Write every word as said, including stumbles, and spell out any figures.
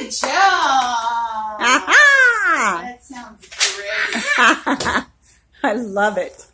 Good job. Aha! That sounds great. I love it.